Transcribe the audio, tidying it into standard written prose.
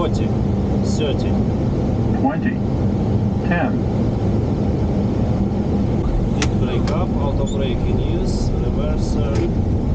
40, 30, 20, 10. Did brake up, auto brake in use, reverser,